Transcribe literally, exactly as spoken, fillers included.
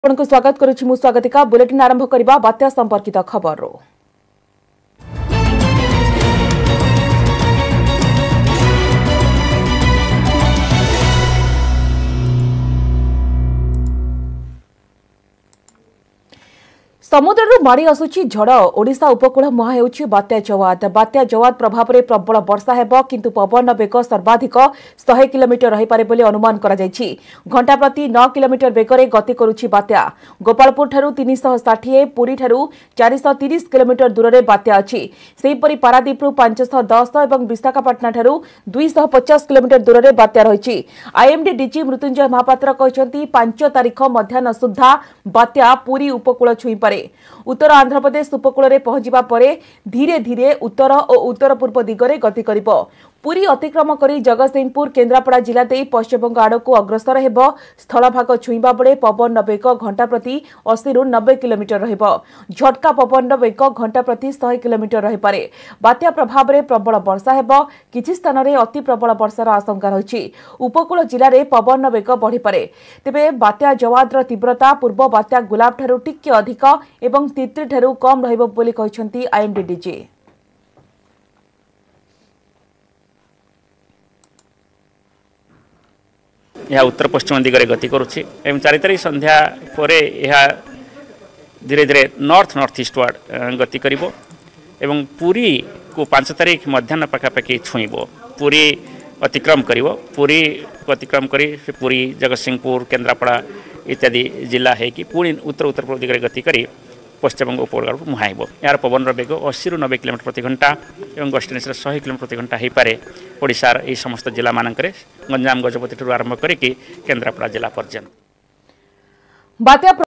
आपको स्वागत करुछि मु स्वागतिका बुलेटिन आरंभ करबा बात्या संपर्कित खबर रो। समुद्र माड़ी आसुची झड़ ओडिशा उपकूल मुहां हेउछि बात्या जवाद। बात्या जवाद प्रभाव में प्रबल वर्षा हेबो किंतु पवन वेग सर्वाधिक सौ किलोमीटर रही पारे बोली अनुमान करा जायछि। घंटा प्रति नौ किलोमीटर वेगरे गति करुछि बात्या। गोपालपुर ठारू तीन सौ साठ, पुरी ठारू चार सौ तीस किलोमीटर दूर में बात्या अछि। सेहिपरि पारादीप रु पांच सौ दस और विशाखापाटना ठारू दो सौ पचास किलोमीटर दूर में बात्या रहिछि। आईएमडी डीजी मृत्युंजय महापात्र कहछन्ती पांच तारीख मध्याह्न सुधा बात्या पुरी उपकूल छुई पारे। उत्तर आंध्र प्रदेश उपकूल में पहुंचा पर धीरे धीरे उत्तर और उत्तर पूर्व दिगरे गति करिबो। पुरी अतिक्रम करी जगतसिंहपुर केन्द्रापड़ा जिला दे पश्चिमबंग आड़क अग्रसर हेबो। स्थलभाग छुईबा बेले पवन वेग घंटा प्रति अस्सी रु नब्बे किलोमीटर रहिबो। झटका पवन वेग घंटा प्रति सौ किलोमीटर रही पारे। बात्या प्रभाव में प्रबल वर्षा हेबो। किछि स्थान में अति प्रबल वर्षार आशंका रहिछि। उपकूल जिले में पवन वेग बढ़ी पारे। तेबे बात्या जवादर तीव्रता पूर्व बात्या गुलाब ठारू टिके अधिक एवं तितली ठारू कम रहिबो बोली कहिसंती आईएमडी डीजी। यह उत्तर पश्चिम दिगरे गति करुछि एवं चारि तारिख संध्या परे यह धीरे धीरे नॉर्थ नॉर्थ ईस्टवार्ड गति करिवो एवं पुरी को पांच तारिख मध्याह्न पाखापाखि छुईबो। पुरी अतिक्रम करिवो। पुरी अतिक्रम करी पुरी जगतसिंहपुर केन्द्रापड़ा इत्यादि जिला है कि पुणी उत्तर उत्तर पूर्व दिगरे गति करी पश्चिमबंग उपकूल को मुहाइब। यार पवन वेग अस्सी रु नब्बे किलोमीटर प्रति घंटा एवं गस्टिनेस सौ किलोमीटर प्रति घंटा हो पारे। ओडिशार यह समस्त जिला मानक गंजाम गजपति आरंभ करी केन्द्रापड़ा जिला पर्यंत।